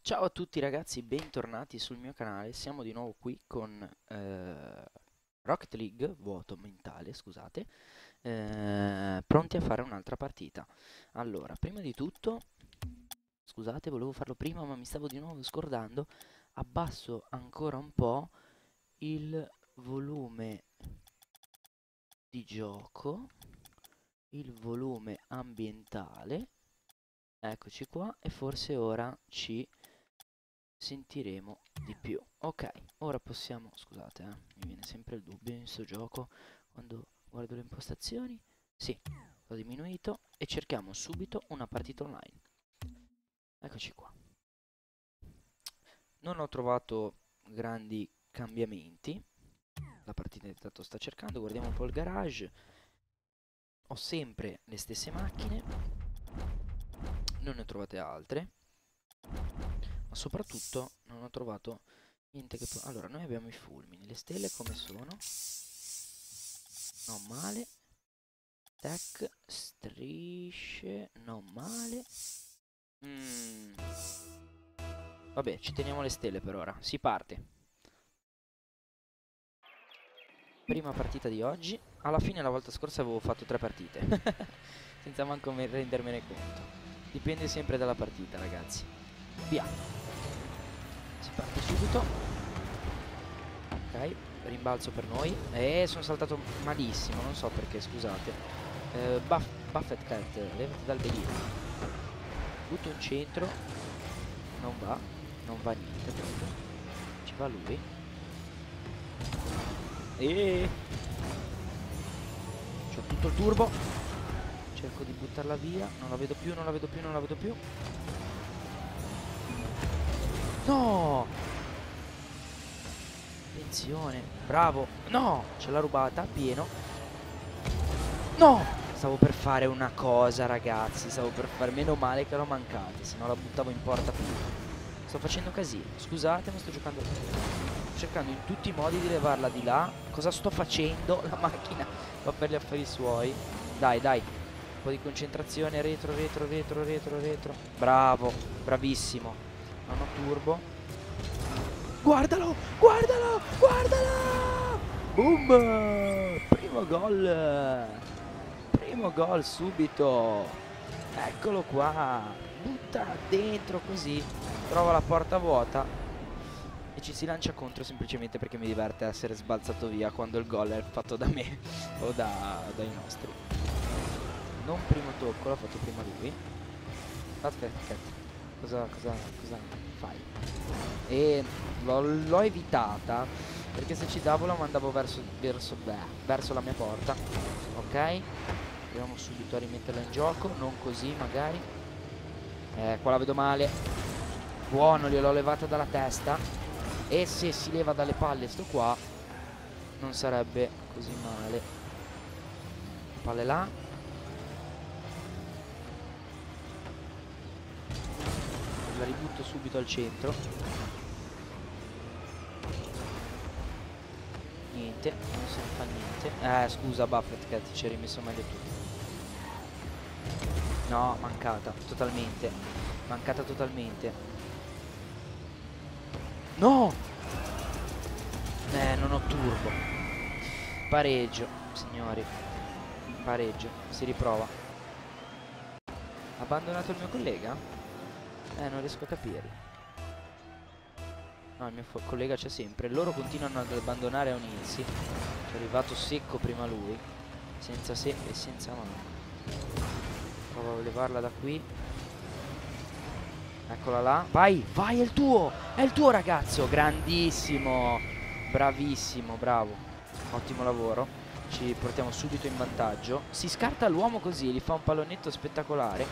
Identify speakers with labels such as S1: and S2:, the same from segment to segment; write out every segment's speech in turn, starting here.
S1: Ciao a tutti ragazzi, bentornati sul mio canale. Siamo di nuovo qui con Rocket League, vuoto mentale, scusate, pronti a fare un'altra partita. Allora, prima di tutto, scusate, volevo farlo prima ma mi stavo di nuovo scordando, abbasso ancora un po' il volume di gioco, il volume ambientale, eccoci qua, e forse ora ci sentiremo di più. Ok, ora possiamo, scusate, mi viene sempre il dubbio in sto gioco quando guardo le impostazioni. Sì, ho diminuito e cerchiamo subito una partita online. Eccoci qua. Non ho trovato grandi cambiamenti. La partita intanto sta cercando, guardiamo un po' il garage. Ho sempre le stesse macchine, non ne ho trovate altre, ma soprattutto non ho trovato niente che... Allora, noi abbiamo i fulmini, le stelle come sono? Non male. Tech, strisce, non male. Mm, Vabbè, ci teniamo le stelle per ora. Si parte. Prima partita di oggi. Alla fine la volta scorsa avevo fatto 3 partite. Senza manco rendermene conto. Dipende sempre dalla partita, ragazzi. Via. Si parte subito. Ok, rimbalzo per noi. Sono saltato malissimo, non so perché, scusate. Buffett Cat, levati dal belino. Butto in centro, non va, non va niente proprio. Ci va lui. E c'ho tutto il turbo. Cerco di buttarla via. Non la vedo più, non la vedo più, non la vedo più. No! Attenzione, bravo. No! Ce l'ha rubata, pieno. No! Stavo per fare una cosa, ragazzi. Stavo per fare, meno male che l'ho mancata, se no la buttavo in porta prima. Sto facendo casino. Scusate, ma sto giocando. Sto cercando in tutti i modi di levarla di là. Cosa sto facendo? La macchina va per gli affari suoi. Dai, dai. Un po' di concentrazione. Retro, retro, retro, retro, retro. Bravo. Bravissimo. Non ho turbo. Guardalo! Guardalo! Guardalo! Boom! Primo gol. Primo gol subito. Eccolo qua. Butta dentro così. Trova la porta vuota e ci si lancia contro semplicemente perché mi diverte essere sbalzato via quando il gol è fatto da me o dai nostri. Non primo tocco, l'ha fatto prima lui. Aspetta, cosa fai? E l'ho evitata perché se ci davo la mandavo verso la mia porta. Ok, proviamo subito a rimetterla in gioco, non così magari. Qua la vedo male. Buono, gliel'ho levata dalla testa. E se si leva dalle palle sto qua, non sarebbe così male. Palle là. La ributto subito al centro. Niente, non se ne fa niente. Scusa Buffett che ti ci hai rimesso meglio tu. No, mancata, totalmente. Mancata totalmente. No! Non ho turbo. Pareggio, signori. Pareggio, si riprova. Abbandonato il mio collega? Non riesco a capirlo. No, il mio collega c'è sempre. Loro continuano ad abbandonare a unirsi. È arrivato secco prima lui. Senza se e senza ma. Provo a levarla da qui. Eccola là. Vai, vai, è il tuo ragazzo. Grandissimo. Bravissimo, bravo. Ottimo lavoro. Ci portiamo subito in vantaggio. Si scarta l'uomo così, gli fa un pallonetto spettacolare.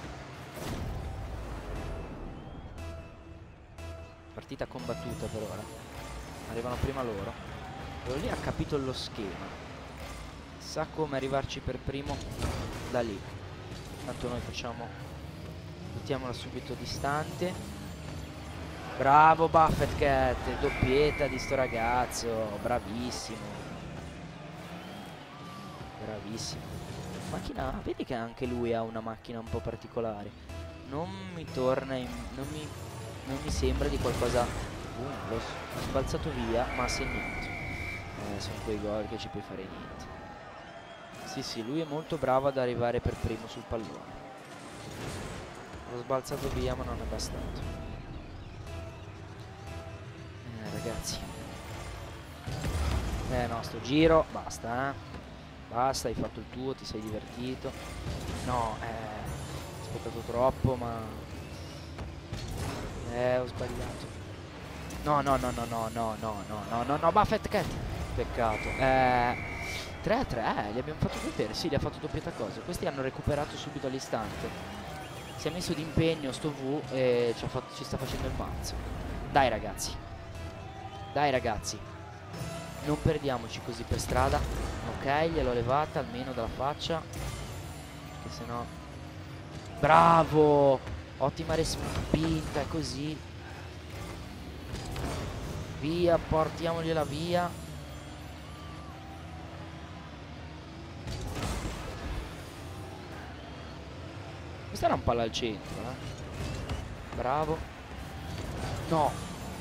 S1: Partita combattuta per ora. Arrivano prima loro. Quello lì ha capito lo schema. Sa come arrivarci per primo da lì. Tanto noi facciamo... Buttiamola subito distante. Bravo Buffett Cat, doppietta di sto ragazzo. Bravissimo. Bravissimo. Macchina, vedi che anche lui ha una macchina un po' particolare. Non mi torna in... non mi sembra di qualcosa. L'ho sbalzato via, ma ha segnato. Sono quei gol che ci puoi fare niente. Sì, sì, lui è molto bravo ad arrivare per primo sul pallone. L'ho sbalzato via, ma non è bastato. Ragazzi. No, sto giro, basta, Basta, hai fatto il tuo, ti sei divertito. No, ho aspettato troppo, ma... ho sbagliato. No, no, no, no, no, no, no, no, no, no, no, Buffett Cat. Peccato. 3-3, gli abbiamo fatto vedere. Sì, gli ha fatto doppietta cosa. Questi hanno recuperato subito all'istante. Si è messo d'impegno sto V e ci sta facendo il mazzo. Dai ragazzi. Dai ragazzi. Non perdiamoci così per strada. Ok, gliel'ho levata almeno dalla faccia. Che sennò... Bravo! Ottima respinta, è così. Via, portiamogliela via. Questa era un palla al centro, Bravo. No.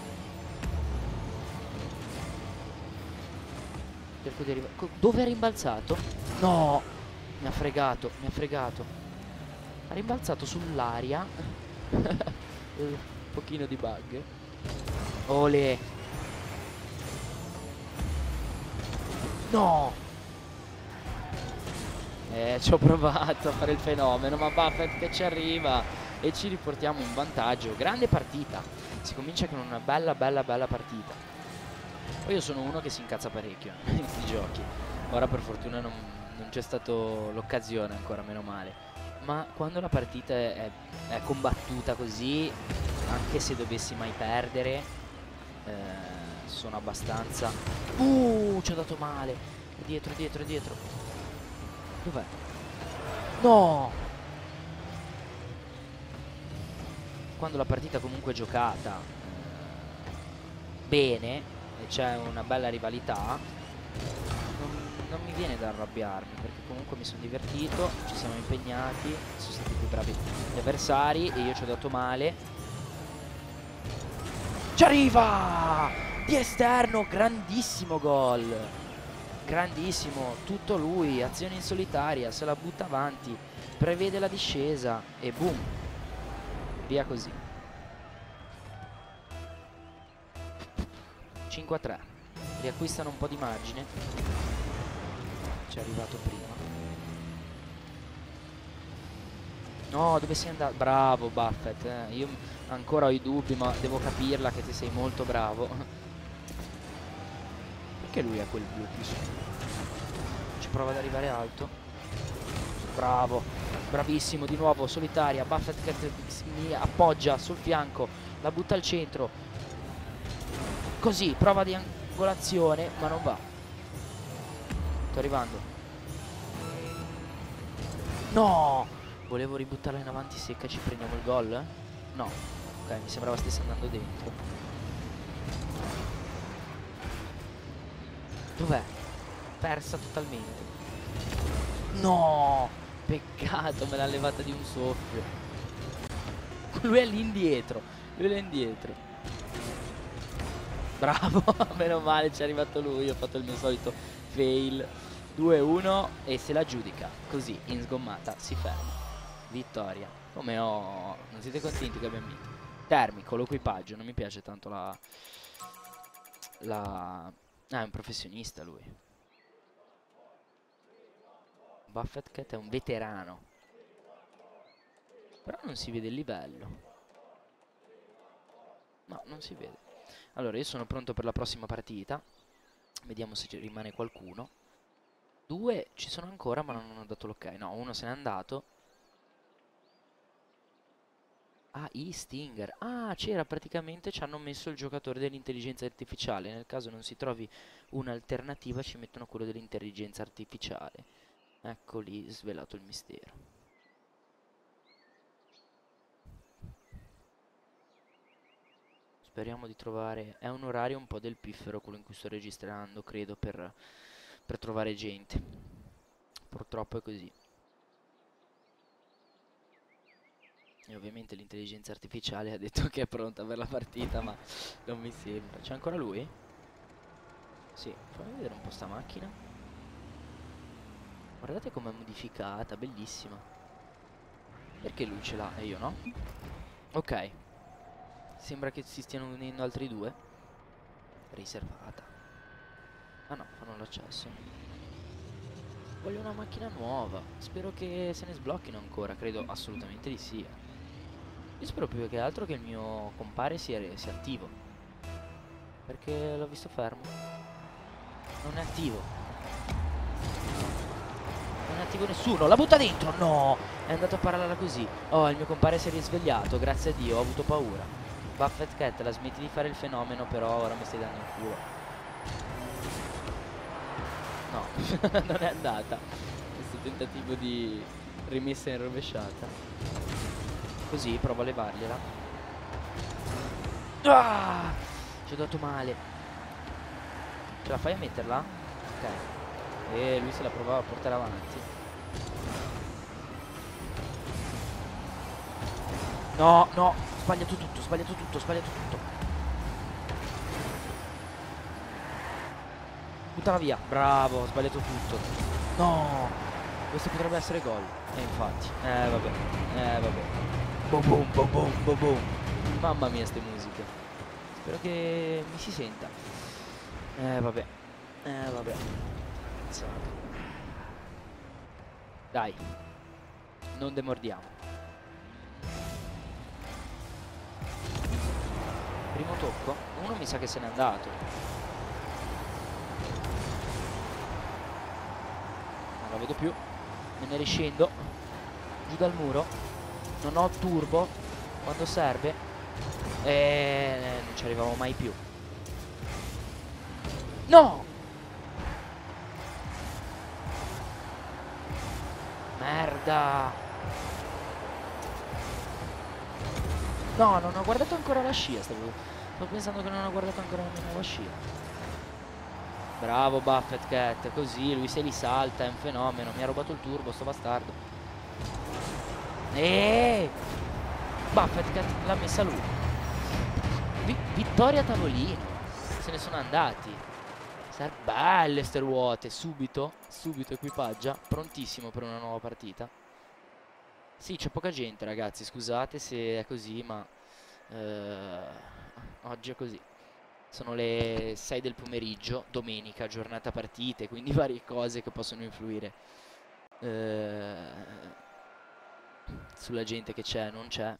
S1: Cerco di arrivare. Dove è rimbalzato? No. Mi ha fregato, mi ha fregato. Ha rimbalzato sull'aria. Un pochino di bug. Ole. No. Ci ho provato a fare il fenomeno, ma Buffett che ci arriva e ci riportiamo in vantaggio. Grande partita. Si comincia con una bella partita. Poi io sono uno che si incazza parecchio in questi giochi. Ora per fortuna non c'è stata l'occasione ancora, meno male. Ma quando la partita è combattuta così, anche se dovessi mai perdere, sono abbastanza... ci ho dato male. Dietro, dietro, dietro. Dov'è? No! Quando la partita comunque è giocata bene e c'è una bella rivalità, non mi viene da arrabbiarmi, perché comunque mi sono divertito, ci siamo impegnati, sono stati più bravi gli avversari e io ci ho dato male. Ci arriva! Di esterno, grandissimo gol! Grandissimo, tutto lui, azione in solitaria, se la butta avanti, prevede la discesa e boom, via così. 5-3, riacquistano un po' di margine, ci è arrivato prima. No, dove sei andato? Bravo Buffett, io ancora ho i dubbi, ma devo capirla che ti sei molto bravo. Perché lui ha quel blu qui su? Ci prova ad arrivare alto. Bravo, bravissimo, di nuovo, solitaria. Buffett che mi appoggia sul fianco, la butta al centro. Così, prova di angolazione, ma non va. Sto arrivando. No! Volevo ributtarla in avanti secca, ci prendiamo il gol? No. Ok, mi sembrava stesse andando dentro. Dov'è? Persa totalmente. No! Peccato, me l'ha levata di un soffio. Lui è lì indietro. Lui è lì indietro. Bravo, meno male ci è arrivato lui. Ho fatto il mio solito fail. 2-1 e se la giudica. Così, in sgommata, si ferma. Vittoria. Come ho... Non siete contenti che abbiamo vinto? Termico, l'equipaggio. Non mi piace tanto la... è un professionista lui. Buffett Cat è un veterano. Però non si vede il livello. No, non si vede. Allora, io sono pronto per la prossima partita. Vediamo se ci rimane qualcuno. 2 ci sono ancora, ma non hanno dato l'ok. No, uno se n'è andato. Ah, Stinger. Ah, c'era praticamente, ci hanno messo il giocatore dell'intelligenza artificiale. Nel caso non si trovi un'alternativa, ci mettono quello dell'intelligenza artificiale. Ecco lì, svelato il mistero. Speriamo di trovare... È un orario un po' del piffero quello in cui sto registrando, credo, per trovare gente. Purtroppo è così. E ovviamente l'intelligenza artificiale ha detto che è pronta per la partita, ma non mi sembra. C'è ancora lui? Sì, fammi vedere un po' sta macchina. Guardate com'è modificata, bellissima. Perché lui ce l'ha e io no? Ok. Sembra che si stiano unendo altri due. Riservata. Ah no, fanno l'accesso. Voglio una macchina nuova. Spero che se ne sblocchino ancora. Credo assolutamente di sì. Io spero più che altro che il mio compare sia attivo. Perché l'ho visto fermo. Non è attivo. Non è attivo nessuno. La butta dentro. No. È andato a pararla così. Oh, il mio compare si è risvegliato. Grazie a Dio, ho avuto paura. Buffett Cat, la smetti di fare il fenomeno, però ora mi stai dando il culo. No, non è andata. Questo tentativo di rimessa in rovesciata. Così, provo a levargliela. Ah! Ci ho dato male. Ce la fai a metterla? Ok. E lui se la provava a portare avanti. No, no, sbagliato tutto, sbagliato tutto, sbagliato tutto. Buttala via, bravo, ho sbagliato tutto. No, questo potrebbe essere gol. E infatti, vabbè, vabbè. Boom, boom, boom, boom, boom, boom. Mamma mia, ste musiche. Spero che mi si senta. Vabbè, vabbè. Dai, non demordiamo. Primo tocco. Uno mi sa che se n'è andato. Non la vedo più. Me ne riscendo. Giù dal muro. Non ho turbo quando serve. E non ci arrivavo mai più. No! Merda! No, non ho guardato ancora la scia. Stavo pensando che non ho guardato ancora la mia nuova scia. Bravo Buffett Cat. Così lui se li salta. È un fenomeno. Mi ha rubato il turbo sto bastardo. Buffett Cat l'ha messa lui. Vittoria a tavolino. Se ne sono andati. Belle ste ruote. Subito equipaggia. Prontissimo per una nuova partita. Sì, c'è poca gente, ragazzi, scusate se è così, ma oggi è così. Sono le 6 del pomeriggio, domenica, giornata partite, quindi varie cose che possono influire sulla gente che c'è, non c'è.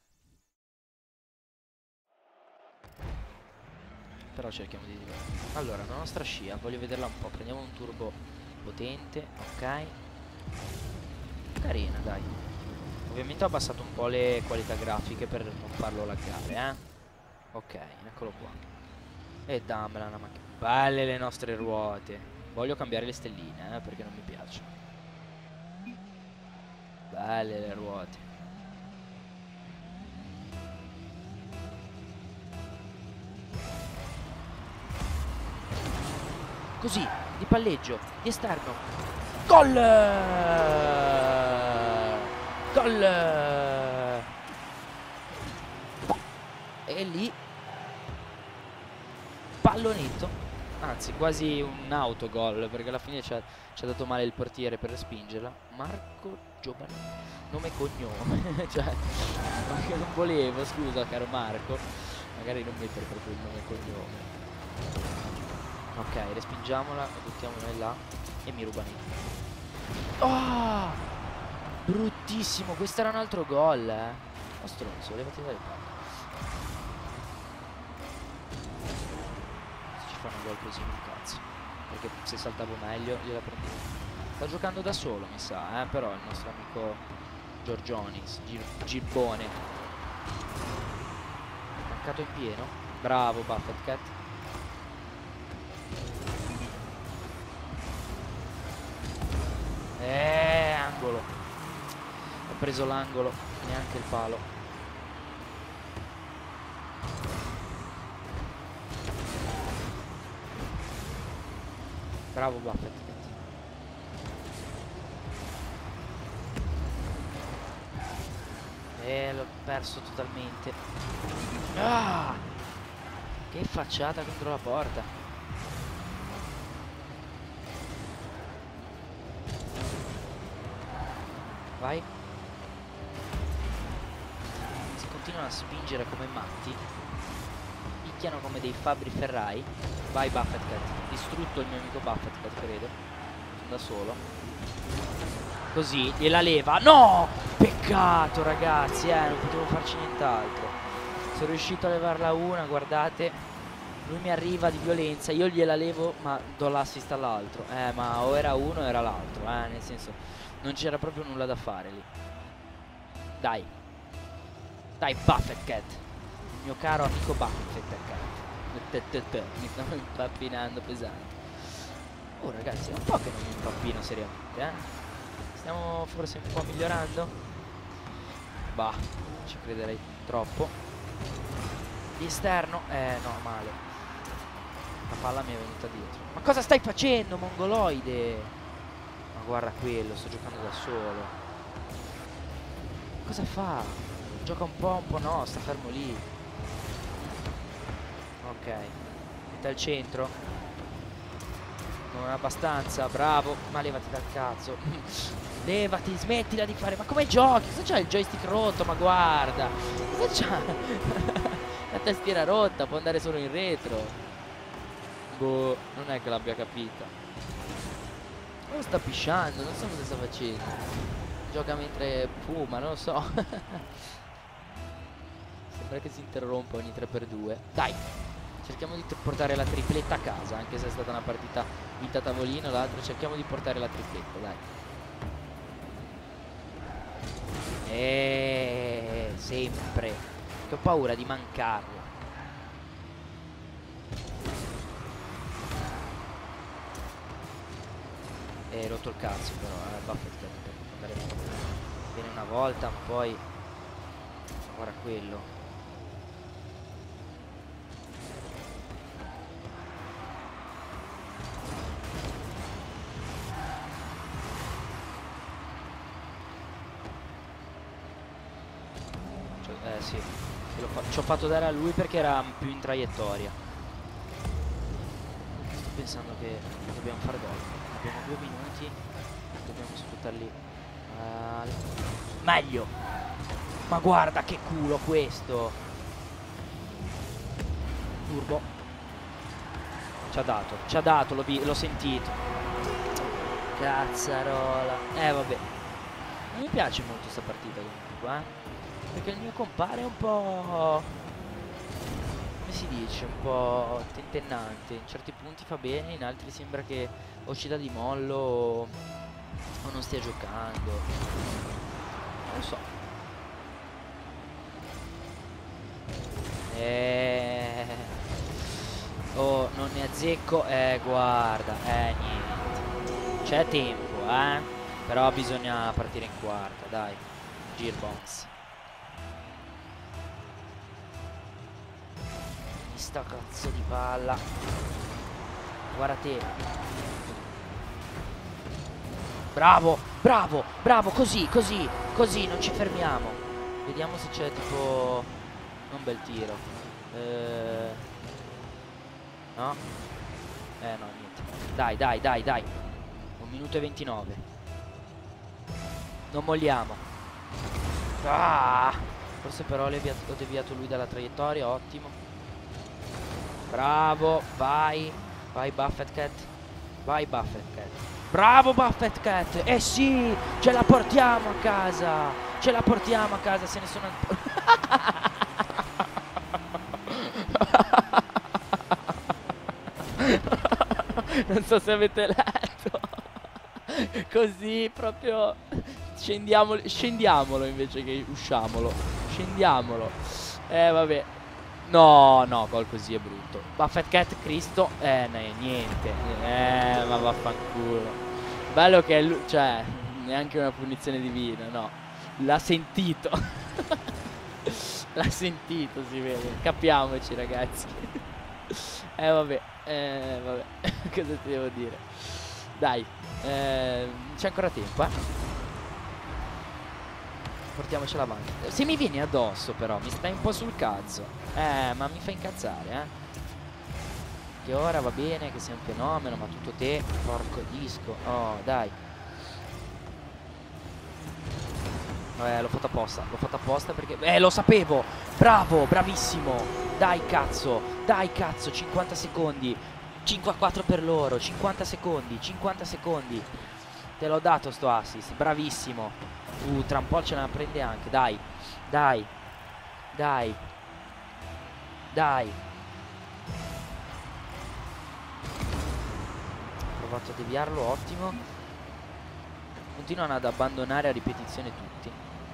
S1: Però cerchiamo di divertirci. Allora, la nostra scia, voglio vederla un po'. Prendiamo un turbo potente, ok. Carina, dai. Ovviamente ho abbassato un po' le qualità grafiche per non farlo laggare, Ok, eccolo qua. E dammela una macchina. Belle le nostre ruote. Voglio cambiare le stelline, perché non mi piacciono. Belle le ruote. Così, di palleggio, di esterno. Gol! Gol! E lì pallonetto, anzi quasi un autogol, perché alla fine ci ha dato male il portiere per spingerla. Marco Giovanni, nome e cognome. Cioè, ma che non volevo, scusa caro Marco, magari non mettere proprio il nome e cognome. Ok, respingiamola, la buttiamola in là e mi ruba niente. Oh, bruttissimo, questo era un altro gol, Oh stronzo, levati dalle palle. Se ci fanno un gol così un cazzo, perché se saltavo meglio gliela prendevo. Sta giocando da solo mi sa, però il nostro amico Giorgionis, Gibbone. Mancato in pieno. Bravo Buffett Cat. Angolo. Ho preso l'angolo, neanche il palo. Bravo Buffett. L'ho perso totalmente. Ah! Che facciata contro la porta. Vai. Si continuano a spingere come matti. Picchiano come dei fabbri ferrai. Vai Buffett Cat. Distrutto il mio amico Buffett Cat, credo. Sono da solo. Così, gliela leva. No! Peccato, ragazzi, non potevo farci nient'altro. Sono riuscito a levarla una, guardate. Lui mi arriva di violenza, io gliela levo, ma do l'assist all'altro. Ma o era uno o era l'altro, nel senso, non c'era proprio nulla da fare lì. Dai. Dai, Buffett Cat. Il mio caro amico Buffett Cat. Mi sto impappinando pesante. Oh, ragazzi, è un po' che non mi impappino seriamente, Stiamo forse un po' migliorando. Bah, ci crederei troppo. Di esterno, no, male. La palla mi è venuta dietro. Ma cosa stai facendo, mongoloide? Ma guarda quello, sto giocando da solo. Cosa fa? Gioca un po' no, sta fermo lì. Ok. Mette al centro. Non è abbastanza, bravo. Ma levati dal cazzo. Levati, smettila di fare. Ma come giochi? Cosa c'ha il joystick rotto? Ma guarda. Cosa c'ha? La tastiera rotta, può andare solo in retro. Boh, non è che l'abbia capita. Oh, sta pisciando, non so cosa sta facendo. Gioca mentre fuma, non lo so. Sembra che si interrompa ogni 3x2. Dai, cerchiamo di portare la tripletta a casa. Anche se è stata una partita vinta a tavolino, l'altro cerchiamo di portare la tripletta, dai. Sempre. Che ho paura di mancarlo. Rotto il cazzo però, Buffett Cat per andare bene una volta, ma poi guarda quello. Sì, ci ho fatto dare a lui perché era più in traiettoria. Sto pensando che dobbiamo fare gol. Abbiamo 2 minuti, dobbiamo sfruttarli meglio. Ma guarda che culo questo. Turbo. Ci ha dato, l'ho sentito. Cazzarola. Vabbè. Non mi piace molto sta partita comunque, perché il mio compare è un po', come si dice, un po' tentennante. In certi punti fa bene, in altri sembra che o ci dà di mollo o non stia giocando. Non lo so. Oh, non ne azzecco. Guarda, niente. C'è tempo, però bisogna partire in quarta, dai. Gearbox. Sta cazzo di palla. Guarda te. Bravo, bravo, bravo. Così, così, così. Non ci fermiamo. Vediamo se c'è tipo un bel tiro. No. No, niente. Dai, dai, dai, dai. 1 minuto e 29. Non molliamo. Forse però ho deviato lui dalla traiettoria. Ottimo. Bravo, vai. Vai Buffett Cat. Vai Buffett Cat. Bravo Buffett Cat. Sì, ce la portiamo a casa. Ce la portiamo a casa, se ne sono non so se avete letto. Così proprio scendiamolo invece che usciamolo. Scendiamolo. Vabbè. No, no, gol così è brutto. Buffett Cat, Cristo. Niente. Ma vaffanculo. Bello che è lui, cioè, neanche una punizione divina, no. L'ha sentito. L'ha sentito, si vede. Capiamoci, ragazzi. Vabbè. Vabbè. Cosa ti devo dire? Dai. C'è ancora tempo, portiamocela avanti. Se mi vieni addosso però, mi stai un po' sul cazzo. Ma mi fa incazzare, Che ora va bene, che sei un fenomeno, ma tutto te, porco disco. Oh, dai. L'ho fatto apposta perché... lo sapevo! Bravo, bravissimo! Dai cazzo, 50 secondi. 5-4 per loro, 50 secondi, 50 secondi. Te l'ho dato sto assist, bravissimo. Tra un po' ce la prende anche, dai. Dai. Dai. Dai. Ho provato a deviarlo, ottimo. Continuano ad abbandonare a ripetizione tutti.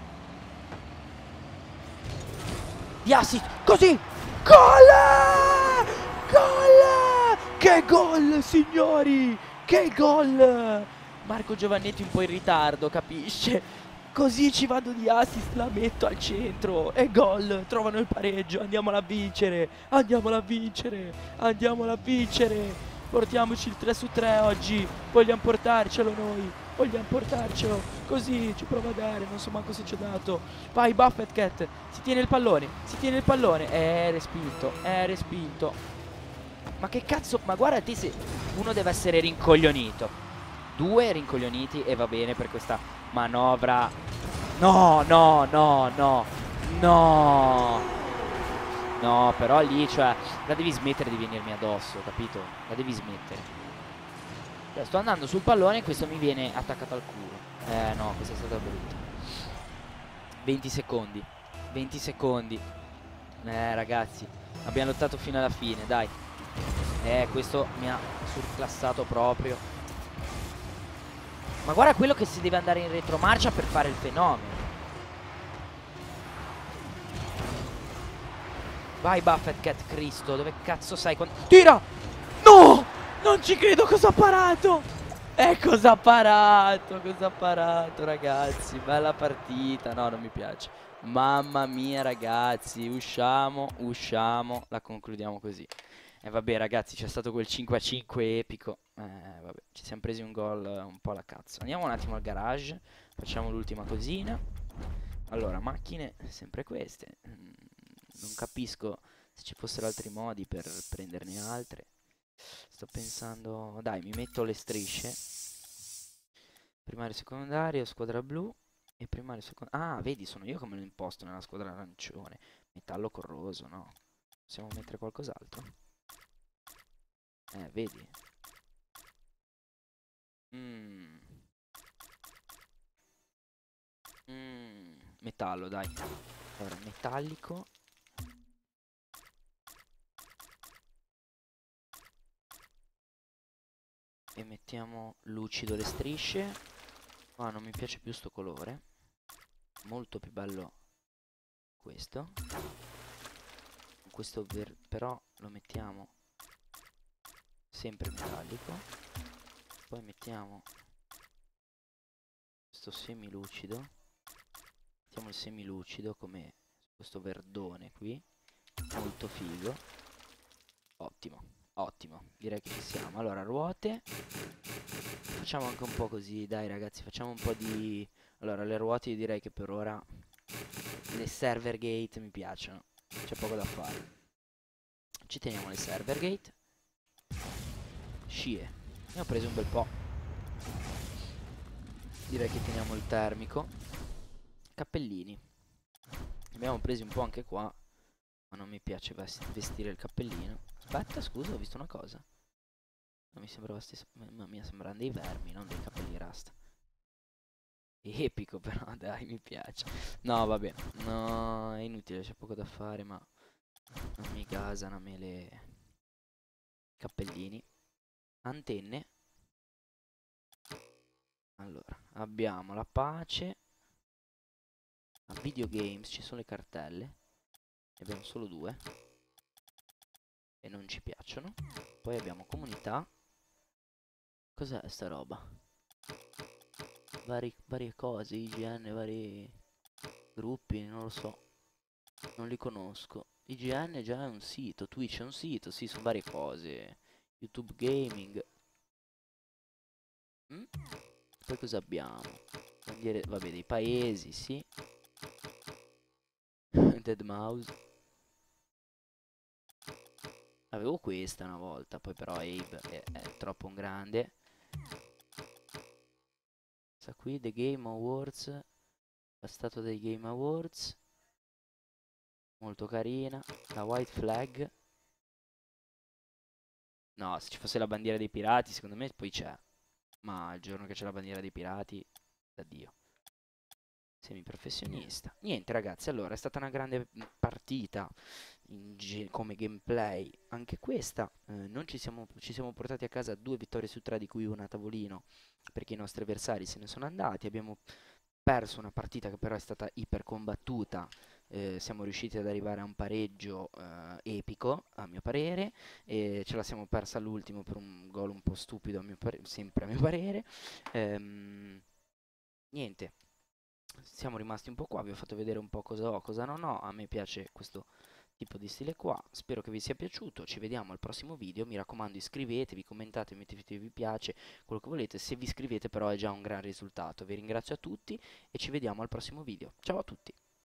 S1: Di assist, così. Gol! Gol! Che gol, signori! Che gol! Marco Giovannetti un po' in ritardo, capisce? Così ci vado di assist, la metto al centro. E gol, trovano il pareggio. Andiamola a vincere, andiamola a vincere, andiamola a vincere. Portiamoci il 3-3 oggi. Vogliamo portarcelo noi, vogliamo portarcelo. Così ci prova a dare, non so manco se ci ho dato. Vai Buffett Cat, si tiene il pallone, si tiene il pallone. Respinto, respinto. Ma che cazzo, ma guarda te, se uno deve essere rincoglionito. 2 rincoglioniti e va bene per questa manovra. No, no, no, no. No. No, però lì, cioè, la devi smettere di venirmi addosso, capito? La devi smettere. Cioè, sto andando sul pallone e questo mi viene attaccato al culo. No, questa è stata brutta. 20 secondi. 20 secondi. Ragazzi, abbiamo lottato fino alla fine, dai. Questo mi ha surclassato proprio. Ma guarda quello che si deve andare in retromarcia per fare il fenomeno. Vai Buffett Cat, Cristo, dove cazzo sei? Tira! No! Non ci credo, cosa ha parato! Cosa ha parato, ragazzi. Bella partita. No, non mi piace. Mamma mia, ragazzi. Usciamo, la concludiamo così. E vabbè, ragazzi, c'è stato quel 5-5 epico. Vabbè, ci siamo presi un gol un po' alla cazzo. Andiamo un attimo al garage. Facciamo l'ultima cosina. Allora, macchine, sempre queste. Non capisco se ci fossero altri modi per prenderne altre. Sto pensando... Dai, mi metto le strisce. Primario, secondario, squadra blu. E primario, secondario... Ah, vedi, sono io che me lo imposto nella squadra arancione. Metallo corroso, no? Possiamo mettere qualcos'altro? Vedi? Metallo, dai. Allora, metallico. E mettiamo lucido le strisce. Non mi piace più sto colore. Molto più bello questo. Questo però lo mettiamo sempre metallico. Poi mettiamo questo semilucido. Mettiamo il semilucido come questo verdone qui. Molto figo. Ottimo, ottimo. Direi che ci siamo. Allora, ruote. Facciamo anche un po' così, dai ragazzi, facciamo un po' di... Allora, le ruote io direi che per ora le server gate mi piacciono. C'è poco da fare. Ci teniamo le server gate. Scie. Ne ho preso un bel po'. Direi che teniamo il termico. Cappellini. Ne abbiamo presi un po' anche qua. Ma non mi piace vestire il cappellino. Aspetta, scusa, ho visto una cosa. Non mi sembrava stessa... Mamma mia, sembrano dei vermi, non dei capelli rasta. Epico però, dai, mi piace. No, vabbè. No, è inutile, c'è poco da fare, ma... Non mi gasano a me le... Cappellini. Antenne. Allora, abbiamo la pace. A videogames ci sono le cartelle. Ne abbiamo solo 2. E non ci piacciono. Poi abbiamo comunità. Cos'è sta roba? Varie cose, IGN, vari gruppi, non lo so. Non li conosco. IGN già è un sito, Twitch è un sito, sì, sono varie cose. YouTube Gaming. Poi cosa abbiamo? Bandiere, vabbè, dei paesi, sì. Dead Mouse. Avevo questa una volta, poi però Abe è troppo un grande. Questa qui, The Game Awards, la statua dei Game Awards, molto carina. La White Flag. No, se ci fosse la bandiera dei pirati, secondo me poi c'è. Ma il giorno che c'è la bandiera dei pirati, addio. Semiprofessionista. Niente ragazzi, allora è stata una grande partita come gameplay. Anche questa, non ci siamo portati a casa 2 vittorie su 3, di cui una a tavolino, perché i nostri avversari se ne sono andati. Abbiamo perso una partita che però è stata iper combattuta. Siamo riusciti ad arrivare a un pareggio epico, a mio parere, e ce la siamo persa all'ultimo per un gol un po' stupido, sempre a mio parere. Niente, siamo rimasti un po' qua, vi ho fatto vedere un po' cosa ho, cosa non ho. A me piace questo tipo di stile qua, spero che vi sia piaciuto. Ci vediamo al prossimo video, mi raccomando iscrivetevi, commentate, mettete vi piace, quello che volete. Se vi iscrivete però è già un gran risultato. Vi ringrazio a tutti e ci vediamo al prossimo video. Ciao a tutti.